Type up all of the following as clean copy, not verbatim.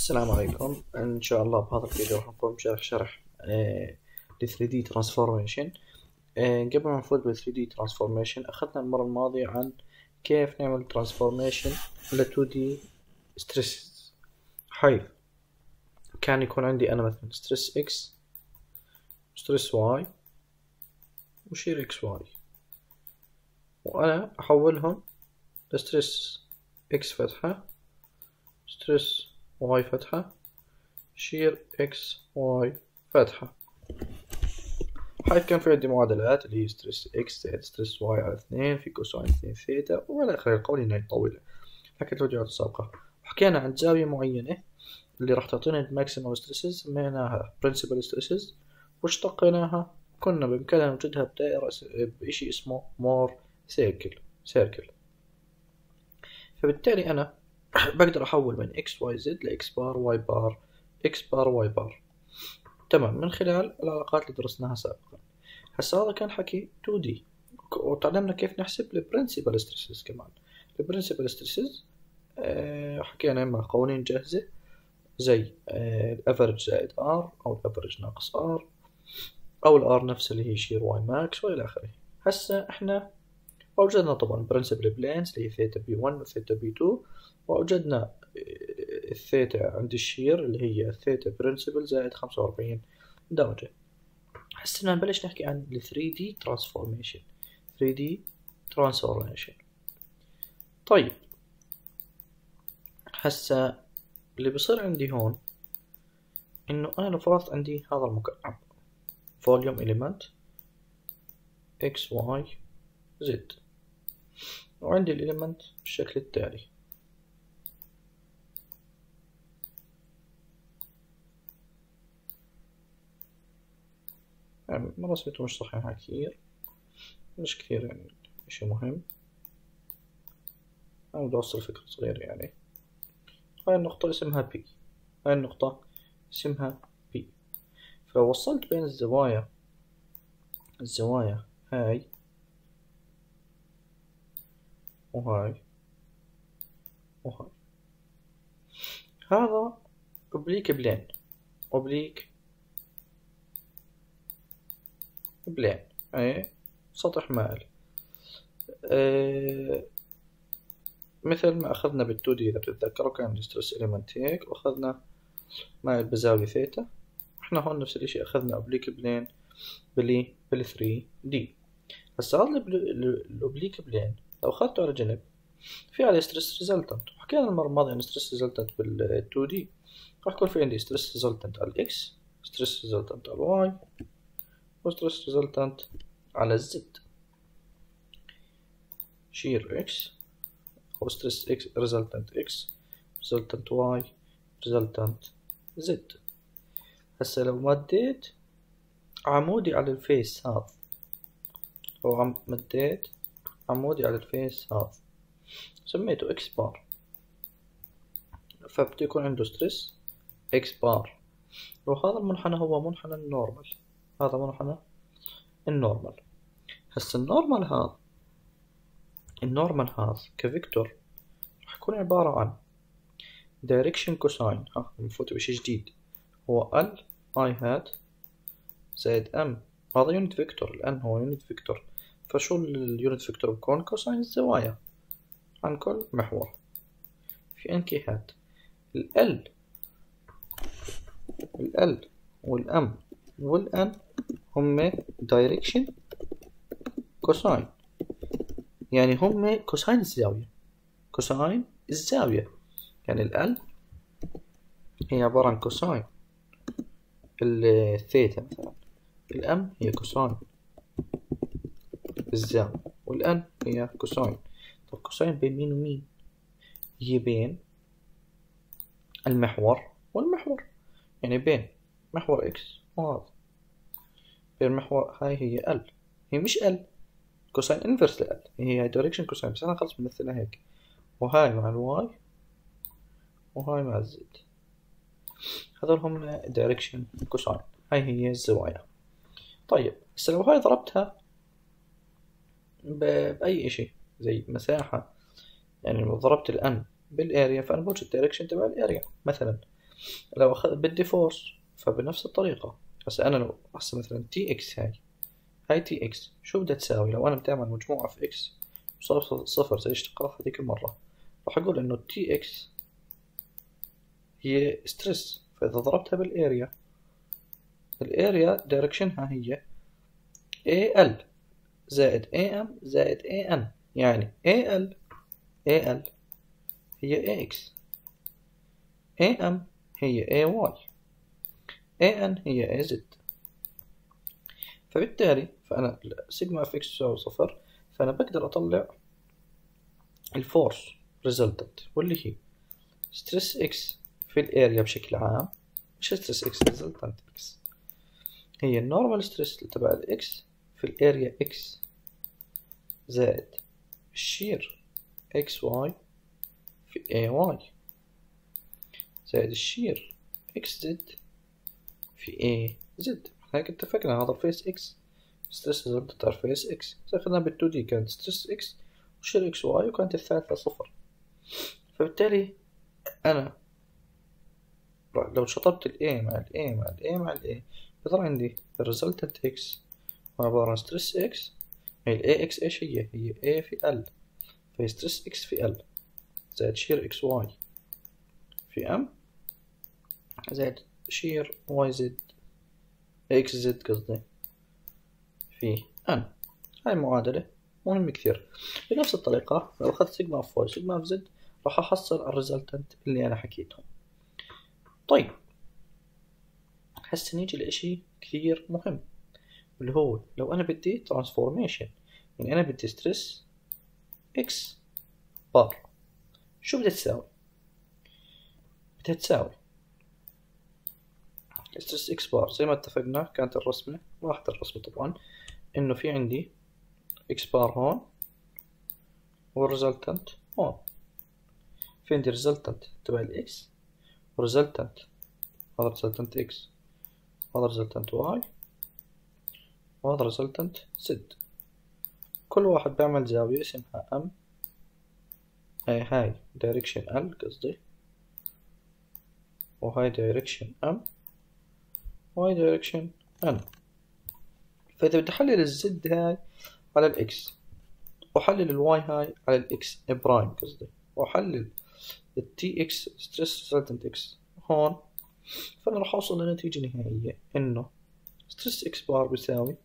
السلام عليكم. إن شاء الله بهذا الفيديو راح نقوم بشرح ل 3D Transformation. قبل ما نفوت بال 3D Transformation أخذنا المرة الماضية عن كيف نعمل Transformation ل 2D Stresses، حيث كان يكون عندي أنا مثلا Stress X Stress Y وشير XY، وأنا أحولهم لستريس X فتحة ستريس Y فتحة شير X Y فتحة، حيث كان في عندي معادلات اللي هي ستريس X زائد ستريس Y على 2 في كوساين 2 ثيتا وإلى آخره. القوانين طويلة حكيت الفيديوهات السابقة، وحكينا عن زاوية معينة اللي راح تعطينا الماكسيموم ستريسز سميناها برنسبل ستريسز، واشتقيناها كنا بإمكاننا نوجدها بدائرة بإشي اسمه مور سيركل. فبالتالي أنا بقدر أحول من X Y Z ل X بار Y بار X بار Y بار، تمام، من خلال العلاقات اللي درسناها سابقا. هسا هذا كان حكي 2D، وتعلمنا كيف نحسب البرنسبل ستريسز. كمان البرنسبل ستريسز حكينا إما قوانين جاهزة زي الافرج زائد R أو الافرج ناقص R أو الR نفس اللي هي شير Y ماكس وإلى آخره. هسا إحنا وجدنا طبعا برنسبل بلينز اللي هي ثيتا B1 وثيتا B2، ووجدنا الثيتا عند الشير اللي هي ثيتا برنسبل زائد 45 درجة. هسه نبلش نحكي عن ال 3D Transformation. 3D Transformation. طيب هسه اللي بصير عندي هون إنه أنا لو فرضت عندي هذا المكعب Volume Element X Y Z، وعندي الإليمنت بالشكل التالي. يعني رسمته مش صحيحة كثير، مش كثير يعني شيء مهم، أنا بدي أوصل فكرة صغيرة. يعني هاي النقطة اسمها B، هاي النقطة اسمها B. فلو وصلت بين الزوايا هاي وهاي هذا أوبليك بلين أي سطح مائل، مثل ما أخذنا بال2D إذا بتتذكروا كان الستريس إليمنت هيك، وأخذنا مائل بزاوية ثيتا. إحنا هون نفس الإشي أخذنا أوبليك بلين بال 3D. هسا هذا الأوبليك بلين لو أخذته على جنب في عليه ستريس ريزلتنت، وحكينا المرة الماضية عن ستريس ريزلتنت بال2D. راح يكون في عندي ستريس ريزلتنت على X، ستريس ريزلتنت على Y، وستريس ريزلتنت على Z. شير X أو ستريس X ريزلتنت X ريزلتنت Y ريزلتنت Z. هسا لو مديت عمودي على الفيس هذا، أو مديت عمودي على الفيس هذا سميته X بار، فبده يكون عنده ستريس X بار. وهذا المنحنى هو منحنى النورمال، هذا منحنى النورمال. هسا النورمال هذا كفيكتور راح يكون عبارة عن دايركشن كوساين، نفوت بشي جديد، هو L I هات زائد M. هذا يونت فيكتور، الآن هو يونت فيكتور، فشو اليونت فيكتور بكون كوساين الزوايا عن كل محور في N هات. ال والM والN هم دايركشن كوساين، يعني هم كوساين الزاوية. يعني ال هي عبارة عن كوساين الثيتا مثلا، الام هي كوساين الزاوية، والان هي كوساين. طب كوساين بين مين ومين؟ هي بين المحور والمحور، يعني بين محور اكس وهذا، بين محور هاي هي ال، هي مش ال كوساين انفرس لال، هي دايركشن كوساين، بس انا خلص بمثلها هيك، وهاي مع الواي وهاي مع الزد، هذول هم دايركشن كوساين، هاي هي الزوايا. طيب بس لو هاي ضربتها بأي إشي زي مساحة، يعني لو ضربت الأن بالاريا فأنا بوجد الدايركشن تبع الاريا. مثلا لو بدي فورس فبنفس الطريقة. هسا أنا لو مثلا تي إكس هاي تي إكس شو بدها تساوي؟ لو أنا بتعمل مجموعة في إكس وصار صفر زي اشتقاق هذيك المرة، راح أقول إنه تي إكس هي ستريس، فإذا ضربتها بالأريا، الأريا دايركشنها هي AL زائد AM زائد AN، يعني AL هي AX، AM هي AY، AN هي AZ. فبالتالي فأنا سيجما اف اكس تساوي صفر، فأنا بقدر أطلع الفورس ريزلتنت واللي هي ستريس اكس في الاريا بشكل عام، مش ستريس اكس ريزلتنت اكس، هي النورمال ستريس تبع الاكس في الاريا اكس زائد الشير اكس واي في اي واي زائد الشير اكس زد في اي زد. هيك اتفقنا هذا الفيس اكس ستريس ريزلتنت على الفيس اكس، اخذنا بالتو دي كانت ستريس اكس وشير اكس واي وكانت الثالثة صفر. فبالتالي أنا لو شطبت ال A مع ال A مع ال A مع ال A بيطلع عندي الريزلتنت X عبارة عن ستريس X. هي ال AX إيش هي؟ هي A في L، فهي ستريس X في L زائد شير XY في M زائد شير YZ XZ قصدي في N. هاي معادلة مهم كثير. بنفس الطريقة لو أخذت سيجما في Y سيجما في Z راح أحصل الريزلتنت اللي أنا حكيتهم. طيب هسه نيجي لإشي كثير مهم اللي هو لو أنا بدي ترانسفورميشن، يعني أنا بدي ستريس إكس بار، شو بدها تساوي؟ بدها تساوي ستريس إكس بار زي ما اتفقنا كانت الرسمة، راحت الرسمة طبعا إنه في عندي إكس بار هون والريزلتنت هون، في عندي ريزلتنت تبع الإكس وريزلتنت، هذا ريزلتنت إكس وهذا ريزلتنت واي وهذا ريزلتنت زد، كل واحد بيعمل زاوية اسمها M، هاي دايركشن L قصدي، وهاي دايركشن M وهاي دايركشن N. فإذا بدي أحلل الزد هاي على الإكس وأحلل الواي هاي على الإكس برايم قصدي، وأحلل التي إكس ستريس ريزلتنت إكس هون، فأنا راح أوصل لنتيجة نهائية إنه ستريس إكس بار بيساوي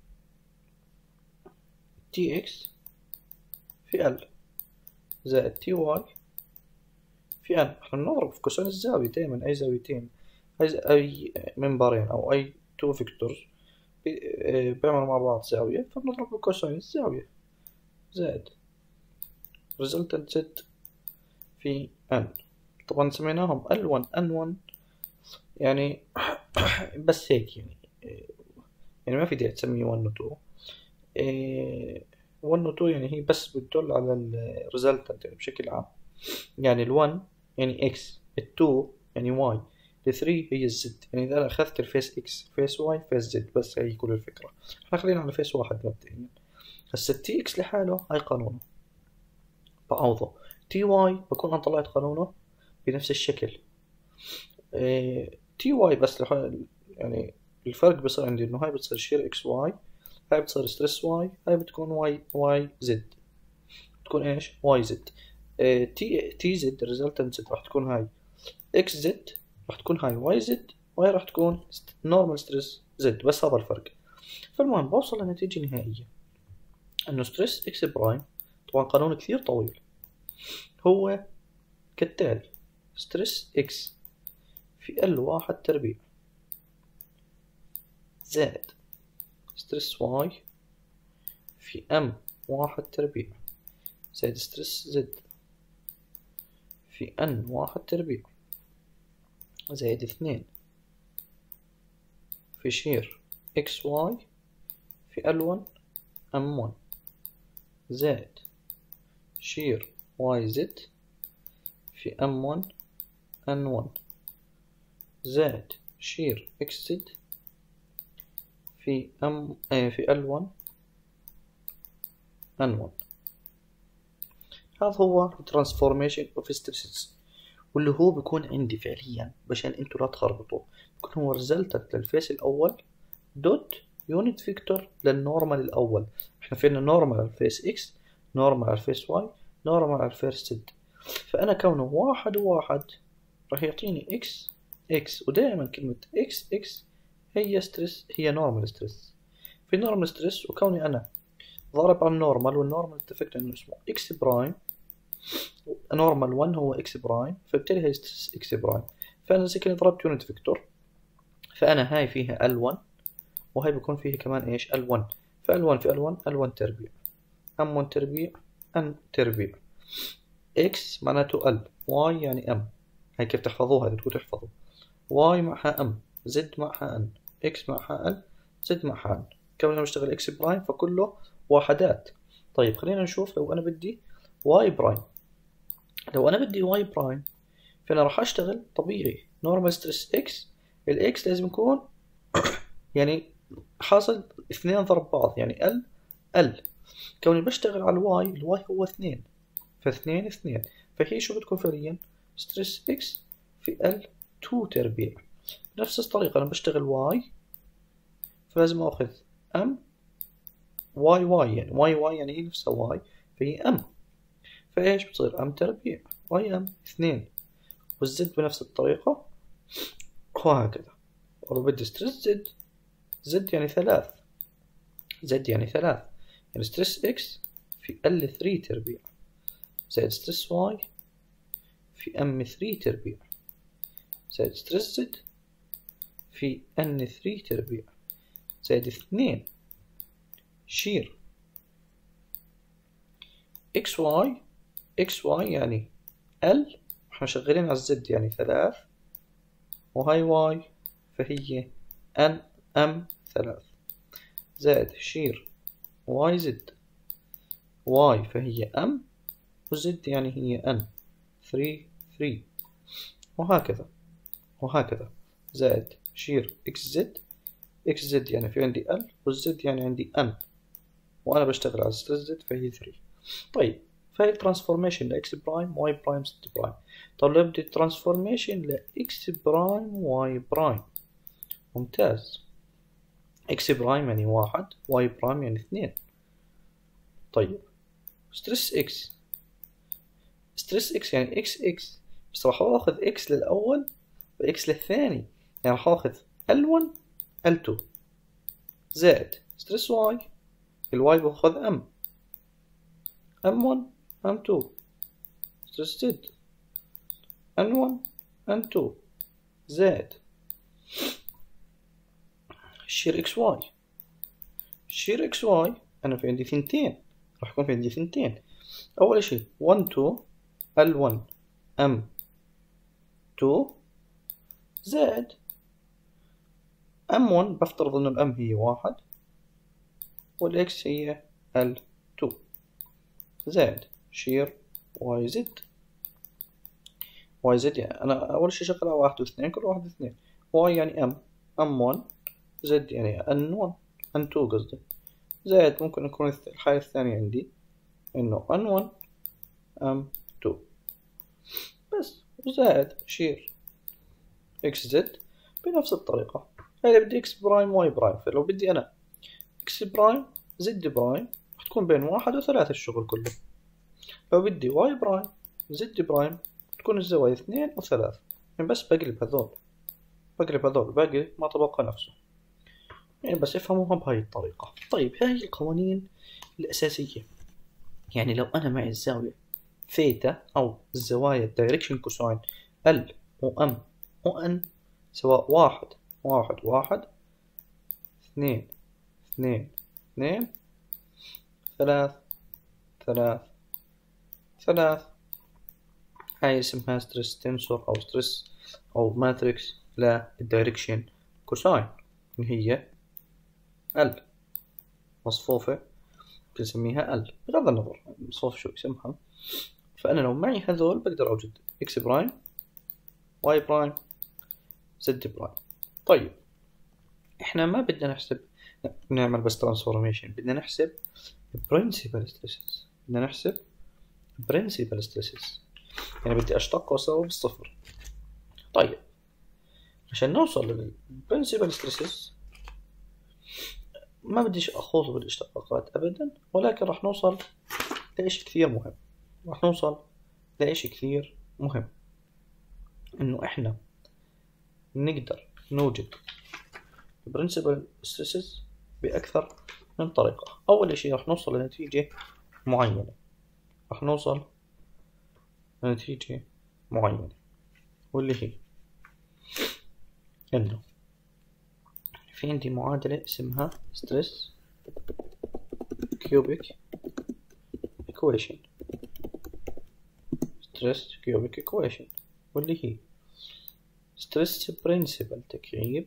تي إكس في ال زائد تي واي في ان. احنا بنضرب في كوسين الزاوية دائما، أي زاويتين أي منبرين أو أي تو فيكتورز بيعملوا مع بعض زاوية، فبنضرب بكوسين الزاوية زائد ريزلتنت زد في ان. طبعا سميناهم L1 N1 يعني بس هيك يعني ما في داعي تسميه 1 و 2. 1 و 2 يعني هي بس بتدل على الريزلتنت يعني بشكل عام، يعني ال1 يعني x، ال2 يعني y، ال3 هي الزد، يعني إذا أنا أخذت الفيس x فيس y فيس زد، بس هي كل الفكرة. احنا خلينا على فيس واحد مبدئيا. هسا التي x لحاله هاي قانونه بعوضه، تي واي بكون أنا طلعت قانونه بنفس الشكل. تي واي بس يعني الفرق بصير عندي إنه هاي بتصير شير اكس واي، هاي بتصير ستريس واي، هاي بتكون واي زد، تكون ايش واي زد. تي زد الريزلتنت زد راح تكون هاي اكس زد، راح تكون هاي واي زد، وهي راح تكون نورمال ستريس زد، بس هذا الفرق. فالمهم بوصل لنتيجة نهائية انه ستريس اكس برايم، طبعا قانون كثير طويل، هو كالتالي: ستريس اكس في ال واحد تربيع زائد ستريس واي في ام واحد تربيع زائد ستريس زد في ان واحد تربيع زائد 2 في شير اكس واي في L1 M1 زائد شير واي زد في M1 N1 زائد شير اكس زد في في L1 N1. هذا هو transformation of stresses، واللي هو بيكون عندي فعليا عشان انتوا لا تخربطوا، بيكون هو ريزلتنت للفيس الاول دوت يونت فيكتور للنورمال الاول. احنا فينا نورمال على الفيس اكس، نورمال على الفيس واي، نورمال على الفيس زد. فانا كونه واحد وواحد راح يعطيني اكس اكس، ودائما كلمة اكس اكس هي ستريس، هي نورمال ستريس. في نورمال ستريس، وكوني انا ضارب على النورمال، والنورمال اتفقنا انه اسمه اكس برايم، نورمال 1 هو اكس برايم، فبالتالي هي ستريس اكس برايم. فانا زي كده ضربت يونت فيكتور، فانا هاي فيها ال1 وهي بيكون فيها كمان ايش ال1، فال1 في ال1 ال1 تربيع، ام1 تربيع، ان تربيع، اكس معناته ال، واي يعني ام، هاي كيف تحفظوها اذا بدكم تحفظوا، واي معها ام، زد معها ان، اكس معها ال، زد معها ان. كم لما اشتغل اكس برايم فكله وحدات. طيب خلينا نشوف لو انا بدي واي برايم. لو انا بدي واي برايم فانا راح اشتغل طبيعي نورمال ستريس اكس، الاكس لازم يكون يعني حاصل اثنين ضرب بعض، يعني ال كوني بشتغل على الواي هو اثنين، فاثنين اثنين، فهي شو بتكون فعليا ستريس اكس في ال 2 تربيع. بنفس الطريقة أنا بشتغل واي، فلازم أخذ ام واي يعني واي يعني هي نفسها واي، فهي ام، فإيش بتصير ام تربيع واي ام اثنين، والزد بنفس الطريقة وهكذا. ولو بدي ستريس زد، زد يعني ثلاث، زد يعني ثلاث، يعني ستريس اكس في ال 3 تربيع زائد ستريس واي في ام 3 تربيع زائد ستريس زد في ان 3 تربيع زائد اثنين شير اكس واي، اكس واي يعني ال، احنا شغالين على الزد يعني ثلاث، وهاي واي فهي ان ام ثلاث، زائد شير واي زد، واي فهي ام، وزد يعني هي ان 3 3، وهكذا وهكذا، زائد شير اكس زد، اكس زد يعني في عندي ال، والزد يعني عندي ان، وانا بشتغل على ستريس زد فهي 3. طيب فهي الترانسفورميشن لاكس برايم واي برايم زد برايم. طب لو بدي ترانسفورميشن لاكس برايم واي برايم، ممتاز، اكس برايم يعني واحد، واي برايم يعني اثنين. طيب ستريس اكس، ستريس اكس يعني اكس اكس، بس راح اخذ اكس للاول واكس للثاني، يعني راح اخذ ال1 ال2 زائد ستريس واي، الواي باخذ ام ام1 ام2 ستريس زد n1 n2 زائد شير اكس واي، شير اكس واي انا في عندي ثنتين، راح يكون في عندي ثنتين. اول شيء 1 2 ال1 m2 زائد m1، بفترض انه الام هي واحد والاكس هي ال2 زائد شير واي زد، واي زد يعني انا اول شيء شغله واحد واثنين، كل واحد اثنين، واي يعني ام ام1 زد يعني n1 n2 قصدي، زائد ممكن يكون الحالة الثانية عندي انه n1 m2 بس، زائد شير اكس زد بنفس الطريقة. هذا بدي اكس برايم واي برايم، فلو بدي انا اكس برايم زد برايم تكون بين واحد وثلاثة الشغل كله، لو بدي واي برايم زد برايم تكون الزوايا اثنين وثلاث، يعني بس بقلب هذول، بقلب هذول باقي ما تبقى نفسه، يعني بس افهموها بهاي الطريقة. طيب هاي القوانين الأساسية، يعني لو أنا معي الزاوية ثيتا أو الزوايا الدايركشن كوساين ال وام وان، سواء واحد واحد واحد، اثنين اثنين اثنين، ثلاث ثلاث ثلاث، هاي اسمها ستريس تنسور أو ستريس أو ماتريكس للدايركشن كوساين، هي ال مصفوفة بنسميها ال، بغض النظر مصفوف شو اسمها. فأنا لو معي هذول بقدر أوجد إكس برايم واي برايم زد برايم. طيب إحنا ما بدنا نحسب نعمل بس ترانسفورميشن، بدنا نحسب برنسبل ستريسز، بدنا نحسب برنسبل ستريسز. يعني بدي أشتق وأساوي بالصفر. طيب عشان نوصل للبرنسبل ستريسز ما بديش أخوض بالاشتقاقات أبدا، ولكن راح نوصل لإشي كثير مهم. راح نوصل لإشي كثير مهم، إنه إحنا نقدر نوجد البرنسبل ستريسز بأكثر من طريقة. أول شيء راح نوصل لنتيجة معينة، راح نوصل لنتيجة معينة، واللي هي إنه في عندي معادلة اسمها ستريس كيوبيك equation. ستريس كيوبيك equation واللي هي ستريس برنسبل تكعيب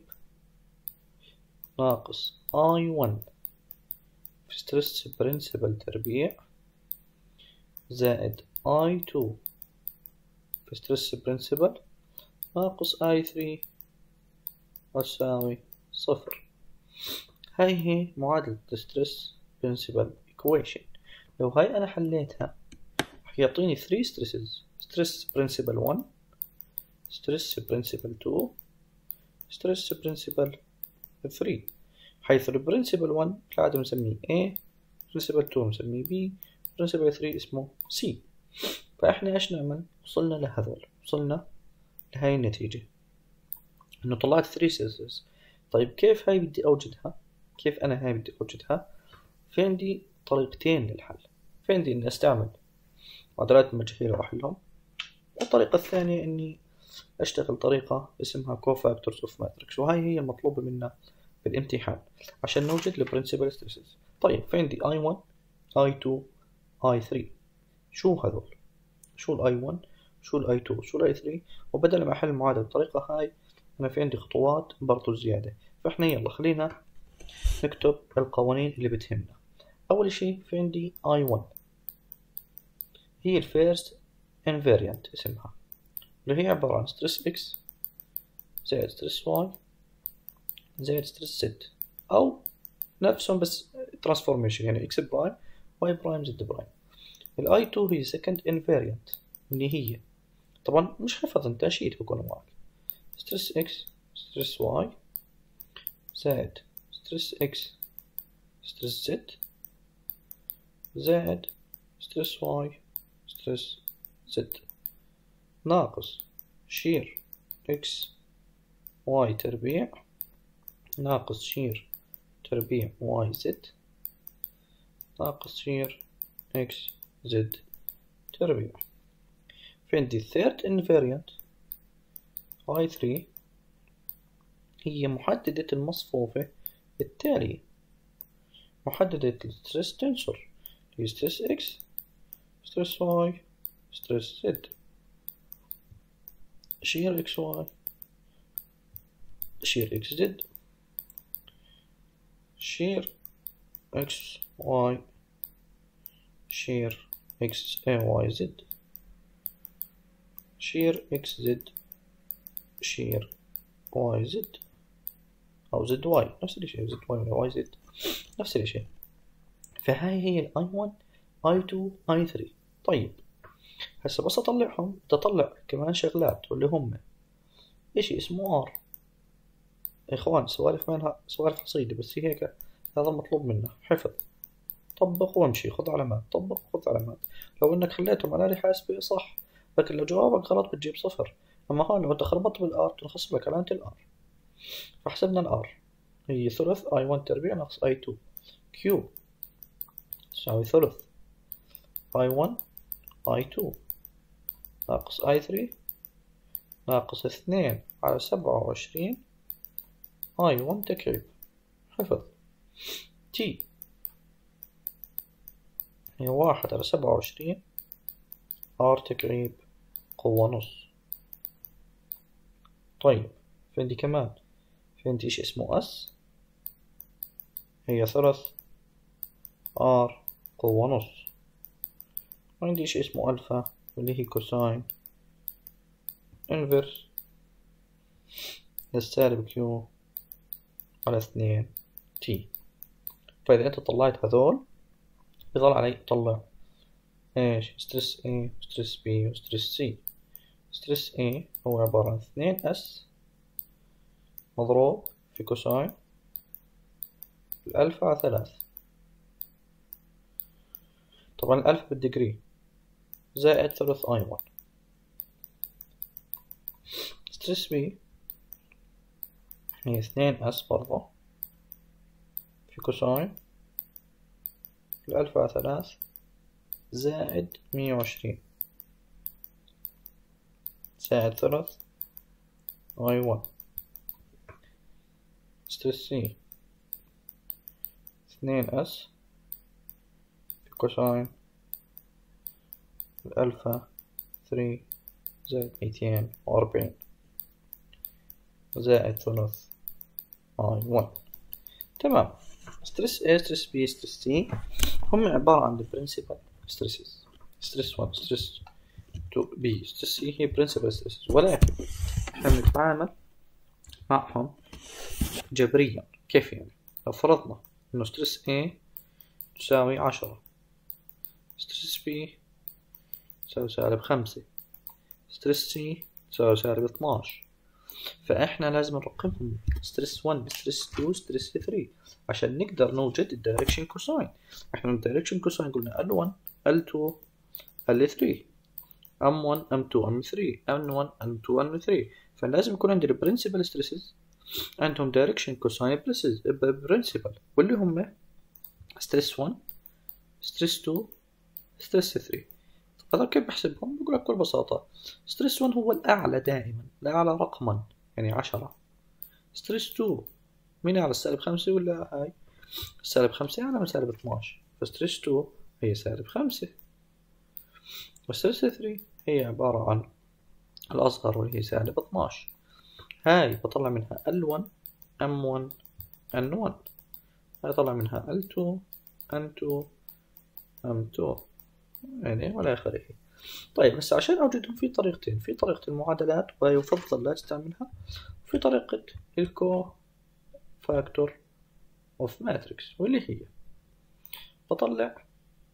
ناقص I1 في ستريس برنسبل تربيع زائد I2 في ستريس برنسبل ناقص I3 تساوي صفر. هاي هي معادلة ستريس برنسبل equation. لو هاي أنا حليتها راح يعطيني 3 stresses: ستريس برنسبل 1، ستريس برنسبل 2، ستريس برنسبل 3، حيث البرنسبل 1 كالعادة نسميه A، برنسبل 2 نسميه B، برنسبل 3 اسمه C. فإحنا إيش نعمل؟ وصلنا لهذول، وصلنا لهاي النتيجة إنه طلعت 3 stresses. طيب كيف هاي بدي أوجدها؟ كيف أنا هاي بدي أوجدها؟ في عندي طريقتين للحل. في عندي إني أستعمل معادلات المجهولة وأحلهم، والطريقة الثانية إني أشتغل طريقة اسمها cofactors of matrix، وهاي هي المطلوبة منا في الامتحان عشان نوجد البرنسبل ستريسز. طيب في عندي I1 I2 I3. شو هذول؟ شو I1 شو I2 شو I3؟ وبدل ما أحل المعادلة بالطريقة هاي أنا في عندي خطوات برضو زيادة. فإحنا يلا خلينا نكتب القوانين اللي بتهمنا. أول شيء في عندي I1 هي الفيرست invariant اسمها، اللي هي عبارة عن ستريس X زائد ستريس Y زائد ستريس Z، أو نفسهم بس ترانسفورميشن، يعني X برايم Y برايم Z برايم. ال I2 هي second invariant اللي هي طبعا مش حفظ انت شيت بكون معك ستريس X ستريس Y زائد ستريس X ستريس Z زائد ستريس Y ستريس Z ناقص شير X Y تربيع ناقص شير تربيع Y Z ناقص شير X Z تربيع. في عندي third invariant I3 هي محددة المصفوفة التالية: محددة الستريس تنسور هي ستريس X ستريس Y ستريس Z شير XY شير XZ شير XY شير XAYZ شير XZ شير YZ أو ZY نفس الشيء، ZY ولا YZ نفس الشيء. فهاي هي ال I1 I2 I3. طيب هسه بس أطلعهم تطلع كمان شغلات واللي هم إشي اسمه R. إخوان سوالف منها سوالف حصيدة بس هي هيك، هذا مطلوب منا حفظ، طبق وامشي، خذ علامات، طبق خذ علامات. لو انك خليتهم على آلة حاسبة صح، لكن لو جوابك غلط بتجيب صفر. اما هون لو انت خربطت بالار تنخصم لك علامة الار. فحسبنا الار هي ثلث I1 تربيع ناقص I2 كيوب تساوي ثلث I1 I2 ناقص I3 ناقص 2 على 27 I1 تكعيب. حفظ تي هي 1 على 27 R تكعيب قوة نص. طيب في عندي كمان في عندي إشي اسمه S هي ثلث R قوة نص. وعندي إشي اسمه ألفا واللي هي كوساين انفرس للسالب كيو على 2 تي. فإذا أنت طلعت هذول بيظل علي أطلع ايش ستريس A وستريس B وستريس C. ستريس A هو عبارة عن 2S مضروب في كوساين الألف على 3. طبعا الألف بالديجري زائد ثلث I1. ستريس B هي 2S برضه في كوساين الألف على 3 زائد 120 زائد ثلث I1. ستريس C 2S في كوساين الألفا 3 زائد 240 زائد ثلث I1. تمام. ستريس A ستريس B ستريس C هم عبارة عن البرنسبل ستريسز. ستريس 1 ستريس 2 B ستريس C هي برنسبل ستريسز، ولكن احنا بنتعامل معهم جبريا. كيف يعني؟ لو فرضنا انه ستريس A تساوي 10، ستريس B تساوي -5، ستريس C تساوي -12، فاحنا لازم نرقمهم ستريس 1 ستريس 2 ستريس 3 عشان نقدر نوجد الدايركشن كوساين. احنا الدايركشن كوساين قلنا L1 L2 L3 M1 M2 M3 M1 M2 M3، فلازم يكون عندي البرنسبل ستريسز عندهم دايركشن كوساين برنسبل، واللي هم ستريس 1 ستريس 2 ستريس 3. هذا كيف بحسبهم؟ بقول لك بكل بساطة ستريس 1 هو الأعلى دائما، الأعلى رقما يعني 10. ستريس 2 مين على -5 ولا هاي -5 أعلى من -12، فستريس 2 هي -5. وستريس 3 هي عبارة عن الأصغر وهي -12. هاي بطلع منها L1 M1 N1، هاي طلع منها L2 N2 M2 يعني ولا آخره. طيب بس عشان أوجدهم في طريقتين، في طريقة المعادلات ويفضل لا استعملها، وفي طريقة الكو فاكتور اوف ماتريكس، واللي هي بطلع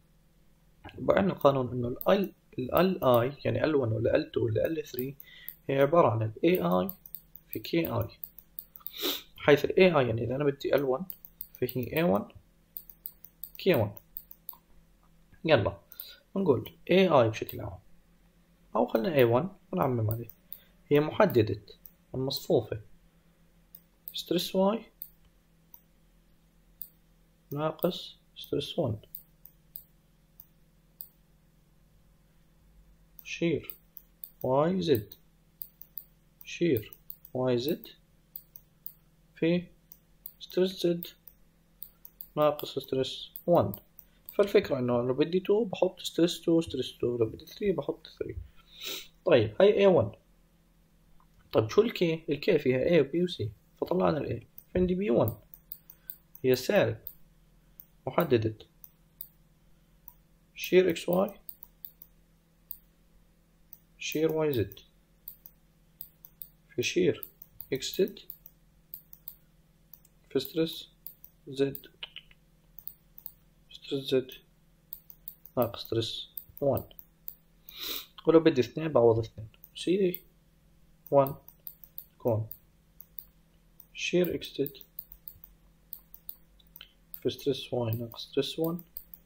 بعنا قانون انه ال I يعني L1 ولا L2 ولا L3 هي عبارة عن ال AI في KI، حيث ال AI يعني إذا أنا بدي L1 فهي A1 K1. يلا نقول AI بشكل عام، أو خلنا A1 ونعمم عليه، هي محددة المصفوفة ستريس Y ناقص ستريس 1 شير YZ شير YZ في ستريس Z ناقص ستريس 1. فالفكرة انه لو بدي 2 بحط ستريس 2 ستريس 2، لو بدي 3 بحط 3. طيب هاي A1. طيب شو الكي؟ الكي فيها A و B و C، فطلعنا ال A. عندي B1 هي سالب محددة شير XY شير YZ في شير XZ في ستريس Z ستريس Z ناقص ستريس 1. ولو بدي 2 بعوض 2 سي 1 تكون شير XZ في ستريس Y ناقص ستريس 1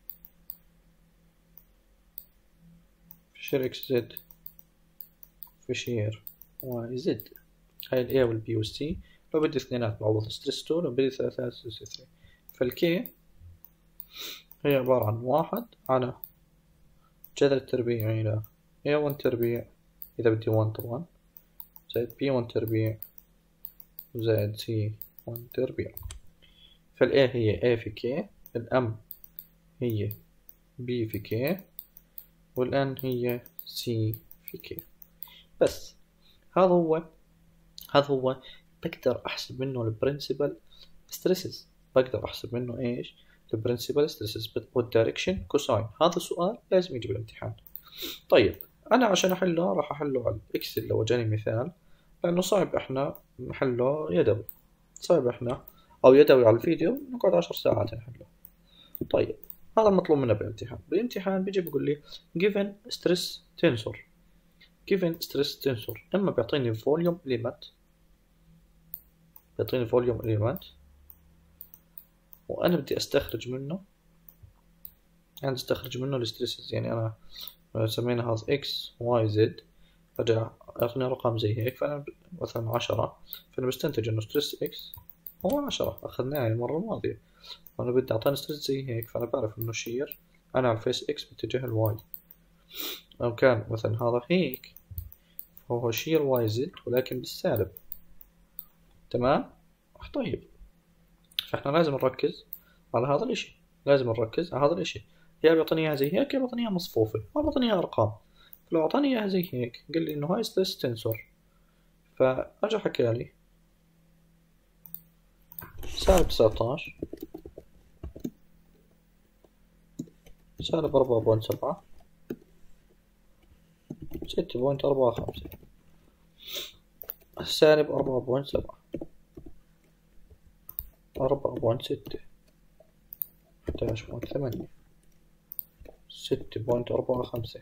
في شير XZ في شير YZ. هاي ال A وال B وال C. لو بدي اثنينات بعوض ستريس 2، لو بدي ثلاثات ستريس 3. فالكي هي عبارة عن 1 على جذر التربيع إلى A1 تربيع إذا بدي 1 طبعا زائد B1 تربيع زائد C1 تربيع. فال A هي A في K، ال M هي B في K، وال N هي C في K. بس هذا هو بقدر أحسب منه البرنسبل ستريسز، بقدر أحسب منه إيش البرنسبل ستريسز والدايركشن كوساين. هذا سؤال لازم يجي بالامتحان. طيب أنا عشان أحله راح أحله على الإكسل لو جاني مثال، لأنه صعب إحنا نحله يدوي، صعب إحنا أو يدوي على الفيديو نقعد 10 ساعات نحله. طيب هذا المطلوب منا بالامتحان. بالامتحان بيجي بيقول لي given stress tensor. given stress tensor اما بيعطيني volume element، بيعطيني volume element وانا بدي استخرج منه، يعني استخرج منه الستريسز. يعني انا سمينا هذا x y z، فجأة اعطيني رقم زي هيك، فانا مثلا 10، فانا بستنتج انه ستريس x هو 10. اخذناها المرة الماضية. وانا بدي اعطيني ستريس زي هيك، فانا بعرف انه شير انا على الفيس x باتجاه الواي. لو كان مثلا هذا هيك فهو شير واي زد ولكن بالسالب. تمام. طيب فاحنا لازم نركز على هذا الاشي، لازم نركز على هذا الاشي. يا بيعطيني اياها زي هيك، يا بيعطيني اياها مصفوفة، ما بيعطيني اياها ارقام. فلو اعطاني اياها زي هيك قال لي انه هاي ستريس تنسور، فاجا حكى لي سالب 19 سالب 4.7 6.45 سالب 4.7 4.6 11.8 6.45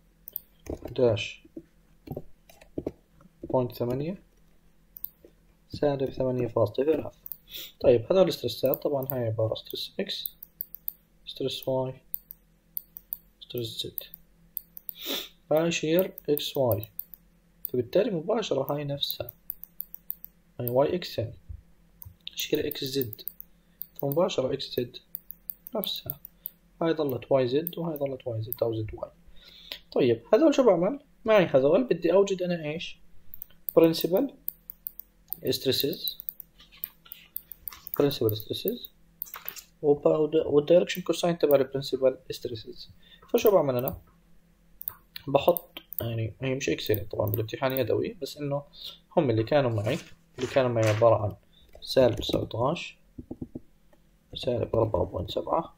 11.8 سالب 8.3. طيب هذول الستريسات طبعا هاي عبارة ستريس اكس، ستريس واي، ستريس زد. هاي شير اكس واي، فبالتالي مباشرة هاي نفسها، هاي واي اكس يعني شير اكس زد، فمباشرة اكس زد نفسها. هاي ظلت واي زد وهاي ظلت واي زد أو زد واي. طيب هذول شو بعمل؟ معي هذول بدي أوجد أنا إيش؟ برنسبل stresses، برنسبل stresses والدايركشن كوساين تبع البرنسبل stresses. فشو بعمل أنا؟ بحط، يعني هي مش اكسل طبعا بالامتحان يدوي، بس إنه هم اللي كانوا معي عبارة عن سالب 19 سالب 4.7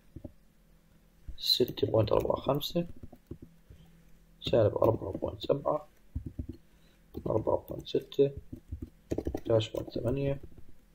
6.45 سالب 4.7 4.6 11.8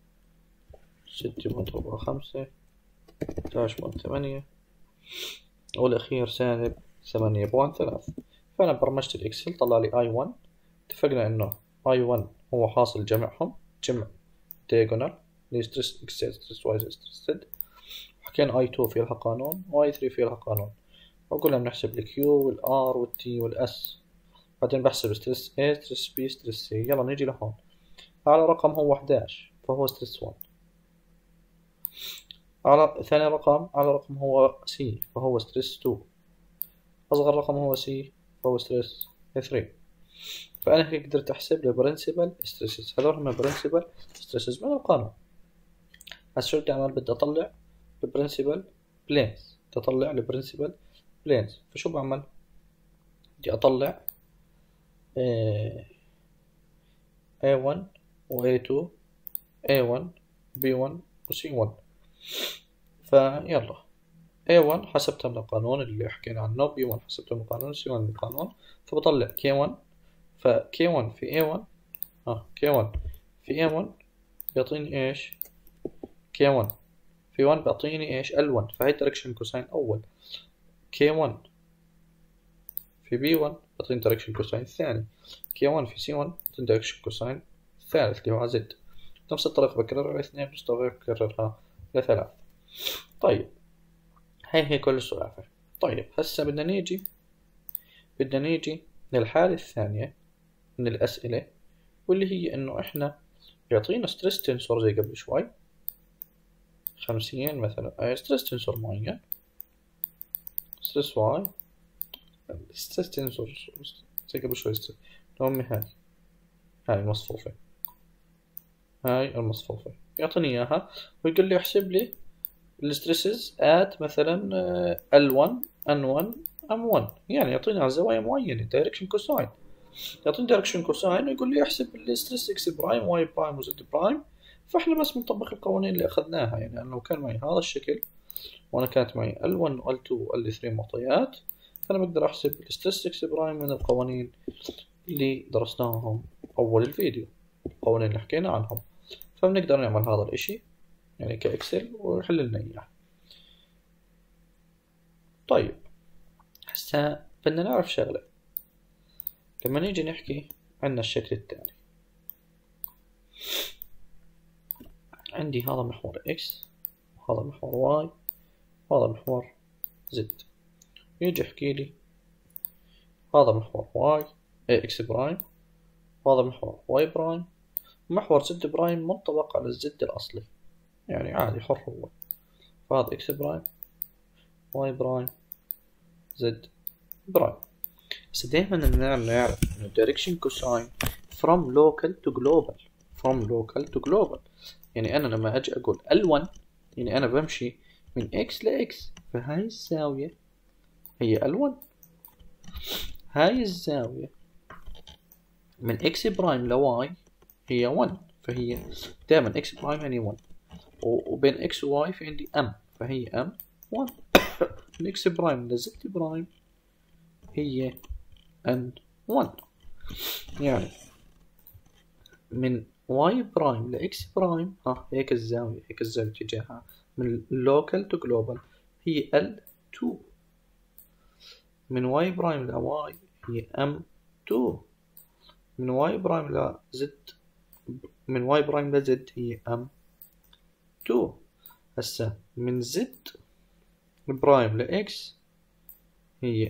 6.45 11.8 والأخير سالب 8.3. فأنا برمجت الإكسل طلع لي I1. اتفقنا إنه I1 هو حاصل جمعهم، جمع diagonal لستريس إكس ستريس واي ستريس زد. حكينا I2 في لها قانون و I3 في لها قانون، وقلنا بنحسب ال Q وال R وال T وال S، بعدين بحسب ستريس A ستريس B ستريس C. يلا نيجي لهون. أعلى رقم هو 11 فهو ستريس 1. على ثاني رقم أعلى رقم هو C فهو ستريس 2. أصغر رقم هو C فهو ستريس 3. فأنا هيك قدرت أحسب البرنسبل ستريسز. هذول هم البرنسبل ستريسز من القانون. هسه شو بدي أعمل؟ بدي أطلع البرنسبل بلينز، بدي أطلع البرنسبل بلينز. فشو بعمل؟ بدي أطلع A1 و A2 A1 B1 و C1. فيلا A1 حسبتها من القانون اللي حكينا عنه، B1 حسبتها من القانون، C1 من القانون. فبطلع K1، فK1 في A1 K1 في A1 بيعطيني ايش؟ K1 في 1 بيعطيني ايش؟ L1. فهي دايركشن كوساين أول. K1 في B1 بيعطيني دايركشن كوساين الثاني. K1 في C1 بيعطيني دايركشن كوساين الثالث اللي هو Z. نفس الطريقة بكررها على 2، نفس الطريقة بكررها على 3. طيب هي كل السلافة. طيب هسه بدنا نيجي للحالة الثانية من الأسئلة، واللي هي إنه إحنا يعطينا ستريس تنسور زي قبل شوي 50 مثلا، ستريس تنسور معين ستريس واي، ستريس تنسور زي قبل شوي المهم هاي المصفوفة، هاي المصفوفة يعطيني إياها ويقول لي احسب لي الستريسز at مثلا L1 N1 M1. يعني يعطيني على زوايا معينة دايركشن كوساين، يعطيني دايركشن كوساين ويقول لي احسب الستريس اكس برايم واي برايم وزد برايم. فاحنا بس بنطبق القوانين اللي اخذناها. يعني انا لو كان معي هذا الشكل وانا كانت معي L1 و L2 و L3 معطيات، فانا بقدر احسب الستريس اكس برايم من القوانين اللي درسناهم اول الفيديو، القوانين اللي حكينا عنهم. فبنقدر نعمل هذا الاشي يعني كاكسل ويحل لنا اياه. طيب هسا بدنا نعرف شغلة. لما نيجي نحكي عنا الشكل التالي، عندي هذا محور x وهذا محور y وهذا محور z. يجي يحكي لي هذا محور y x برايم وهذا محور y برايم ومحور z برايم منطبق على الزد الأصلي، يعني عادي حر هو. فهذا x برايم y برايم z برايم. بس دايما نعرف إنه direction cosine from local to global يعني أنا لما أجي أقول L1 يعني أنا بمشي من x ل x، فهاي الزاوية هي L1. هاي الزاوية من x برايم ل y هي 1، فهي دائما x برايم يعني 1، وبين x و y في عندي m، فهي m 1. من x برايم ل z برايم هي n 1. يعني من y برايم ل x برايم هيك الزاوية اتجاهها من local to global هي L2. من y برايم ل y هي m2. من y برايم ل z هي m2. هسا من z برايم ل x هي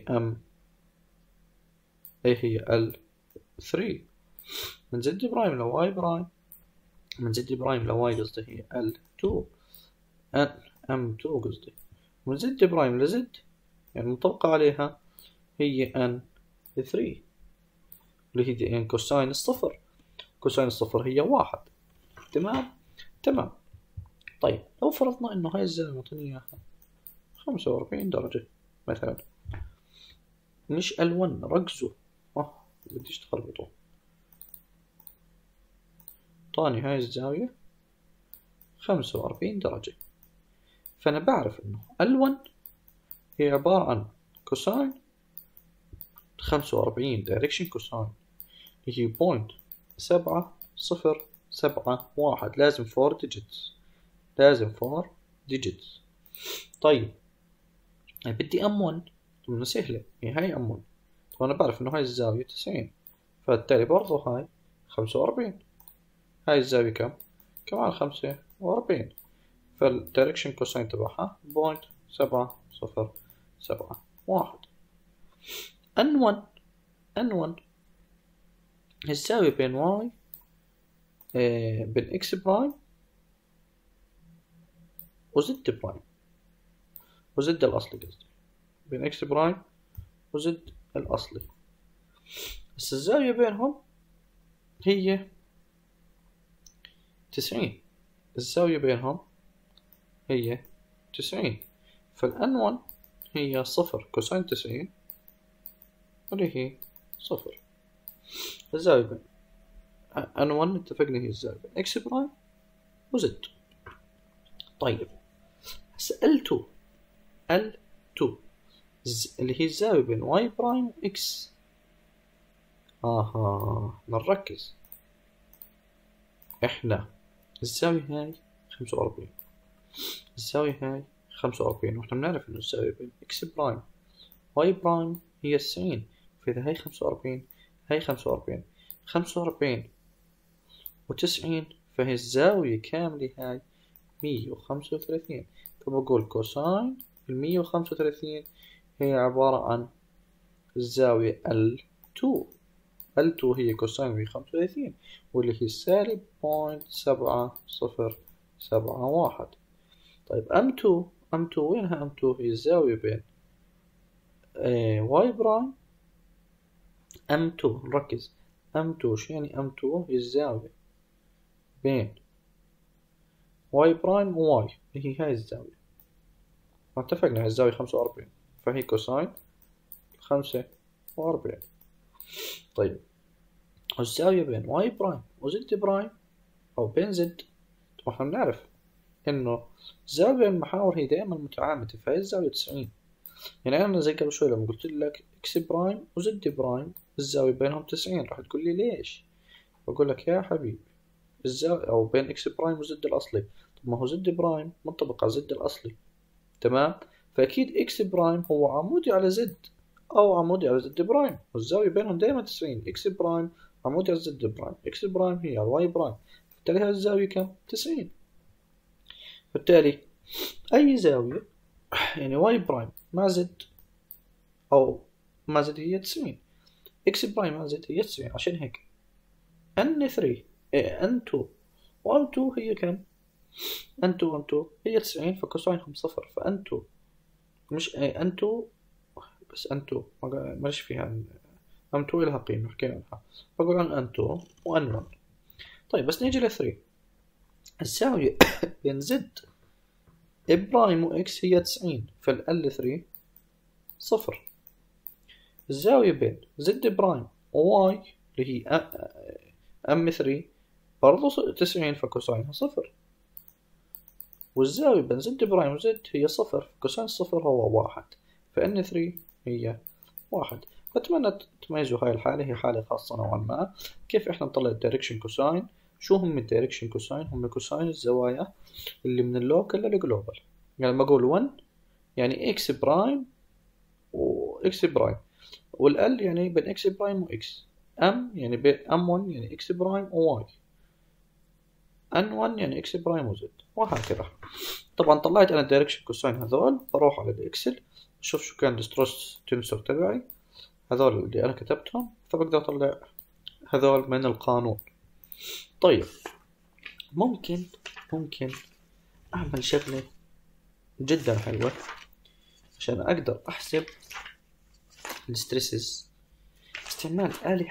هي L3. من z برايم ل y برايم قصدي هي L2 m2 قصدي. من z برايم ل z يعني مطبقة عليها هي n3 اللي هي يعني كوساين الصفر. كوساين الصفر هي 1. تمام. طيب لو فرضنا انه هاي الزاوية معطيني اياها 45 درجة مثلا، مش L1 ركزوا بديش تخربطوا. طاني هاي الزاوية 45 درجة، فأنا بعرف إنه L1 هي عبارة عن كوساين 45 direction كوساين هي 0.7071. لازم 4 digits. طيب بدي M1 من سهلة، هاي M1 وأنا بعرف إنه هاي الزاوية 90، فبالتالي برضو هاي 45. هاي الزاوية كمان 45، فالدايركشن كوساين تبعها 0.7071. N1 الزاوية بين y بين x برايم وزد برايم وزد الأصلي قصدي، بين x برايم وزد الأصلي. بس الزاوية بينهم هي 90. الزاوية بينهم هي 90، فالN1 هي 0 كوساين 90 واللي هي 0. الزاوية بين N1 اتفقنا هي الزاوية بين x برايم وزد. طيب هسه L2 اللي هي الزاوية بين y برايم و x. نركز، احنا الزاوية هاي 45، الزاوية هاي 45، واحنا بنعرف انه الزاوية بين x برايم y برايم هي 90، فإذا هاي 45 هاي 45 و90، فهي الزاوية كاملة هاي 135. فبقول كوساين 135 هي عبارة عن الزاوية L2 هي كوساين 135 واللي هي سالب 0.7071. طيب M2 وينها M2؟ هي الزاوية بين y برايم M2. نركز M2 شو يعني M2؟ هي الزاوية بين y برايم و y هي هاي الزاوية، اتفقنا هاي الزاوية 45، فهي كوساين 45. طيب الزاوية بين y برايم وزد برايم أو بين زد، طبعا احنا بنعرف إنه الزاوية بين المحاور هي دائما متعامدة، فهي الزاوية 90. يعني أنا زي قبل شوي لما قلت لك x برايم وزد برايم الزاوية بينهم 90، راح تقول لي ليش؟ بقول لك يا حبيبي الزاوية أو بين x برايم وزد الأصلي، طب ما هو زد برايم منطبق على زد الأصلي، تمام؟ فأكيد إكس برايم هو عمودي على زد أو عمودي على زد برايم، والزاوية بينهم دائما 90. إكس برايم عمودي على زد برايم، إكس برايم هي الواي برايم، بالتالي هذه الزاوية كم؟ 90. بالتالي أي زاوية يعني واي برايم مع زد أو مع زد هي 90، إكس برايم مع زد هي 90. عشان هيك N 3 N 2 و N 2 هي كم؟ N 2 N 2 هي 90، فكوساينهم صفر. ف N 2 مش N 2 بس N 2 ماليش فيها N 2 لها قيمة حكينا عنها، بقول عن N 2 و N 1. طيب بس نيجي ل 3. الزاوية بين زد برايم و إكس هي 90، فال 3 صفر. الزاوية بين زد برايم وواي اللي هي ام 3 برضو 90، فكوساينها صفر. والزاوية بين زد برايم وزد هي صفر، كوساين الصفر هو 1، فان 3 هي 1. أتمنى تميزوا هاي الحالة، هي حالة خاصة نوعا ما. كيف احنا نطلع الدايركشن كوساين؟ شو هم الدايركشن كوساين؟ هم كوساين الزوايا اللي من اللوكال للجلوبال. يعني لما اقول 1 يعني اكس برايم واكس برايم، والال يعني بين اكس برايم واكس، ام يعني بين ام 1 يعني اكس برايم وواي، ان 1 يعني اكس برايم وزد، وهكذا. طبعا طلعت انا الدايركشن كوساين هذول، بروح على الاكسل اشوف شو كان الستريس تنسور تبعي، هذول اللي انا كتبتهم، فبقدر اطلع هذول من القانون. طيب ممكن اعمل شغلة جدا حلوة عشان اقدر احسب الستريسز استعمال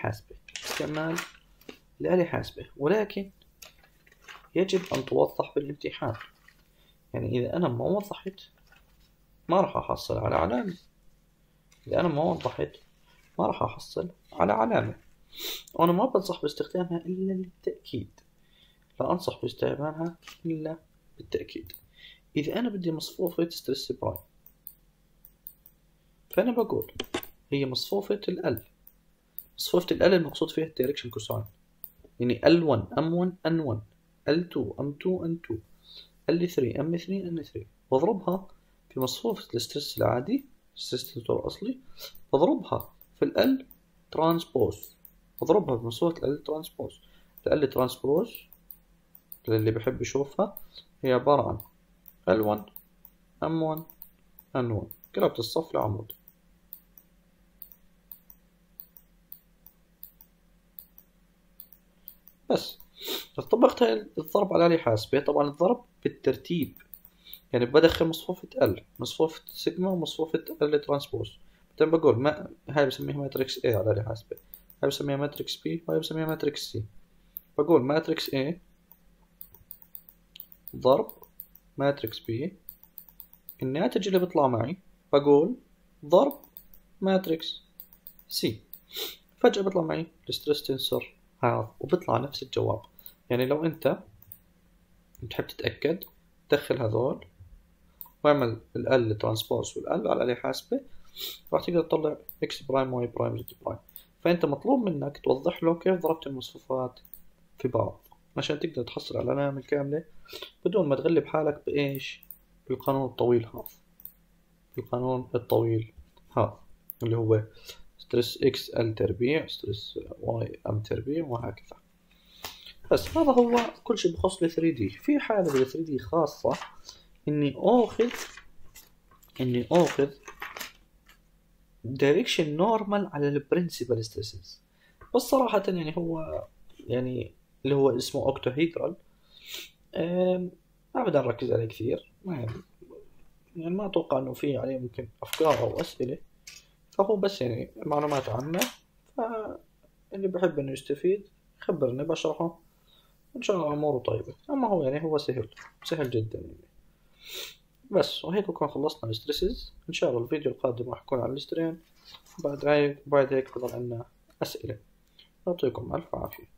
آلة حاسبة، ولكن يجب أن توضح بالامتحان. يعني إذا أنا ما وضحت ما راح أحصل على علامة، وأنا ما بنصح باستخدامها إلا للتأكيد، لا أنصح باستعمالها إلا بالتأكيد. إذا أنا بدي مصفوفة ستريس برايم، فأنا بقول هي مصفوفة ال المقصود فيها الدايركشن كوساين، يعني L1 M1 N1 L2 M2 N2 L3 M3 N3، بضربها في مصفوفة الستريس العادي، الستريس تنسور الأصلي، بضربها في ال ترانسبوز، بضربها في مصفوفة ال ترانسبوز. ال ترانسبوز اللي بحب يشوفها هي عبارة عن L1 M1 N1، قلبت الصف لعمود. بس طبقت الضرب على آلة حاسبة. طبعا الضرب بالترتيب، يعني بدخل مصفوفة ال، مصفوفة سيجما، ومصفوفة ال ترانسبوز. بعدين بقول ما هاي بسميها ماتريكس A على آلة حاسبة، هاي بسميها ماتريكس B، وهاي بسميها ماتريكس C. بقول ماتريكس A ضرب ماتريكس B، الناتج اللي بيطلع معي بقول ضرب ماتريكس C، فجأة بيطلع معي الستريس تنسور هذا، وبيطلع نفس الجواب. يعني لو انت بتحب تتأكد دخل هذول واعمل ال ترانسبوز والال على آلة حاسبة، راح تقدر تطلع اكس برايم واي برايم زد برايم. فانت مطلوب منك توضح له كيف ضربت المصفوفات في بعض عشان تقدر تحصل على العلامة الكاملة بدون ما تغلب حالك بإيش؟ بالقانون الطويل هذا اللي هو ستريس اكس ال تربيع ستريس واي ام تربيع، وهكذا. بس هذا هو كل شيء بخص ال 3D. في حالة بال 3D خاصة اني اخذ دايركشن نورمال على البرنسبل ستريسز، بس صراحة يعني هو يعني اللي هو اسمه اوكتاهيدرال، ما بدنا نركز عليه كثير، يعني ما اتوقع انه في عليه ممكن افكار او اسئلة، فهو بس يعني معلومات عامة، فاللي بحب انه يستفيد خبرني بشرحه ان شاء الله اموره طيبة. اما هو يعني هو سهل جدا يعني. بس وهيك بكون خلصنا الستريسز. ان شاء الله الفيديو القادم راح يكون على السترين، بعد هيك بضل عندنا اسئلة. يعطيكم الف عافية.